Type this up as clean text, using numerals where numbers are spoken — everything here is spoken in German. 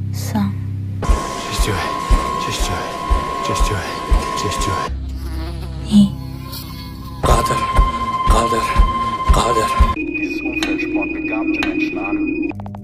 song. Just do it. Just do it. Just do it. Just do it. Nie. قادر قادر قادر Dieses Umfeld spornt begabte Menschen an.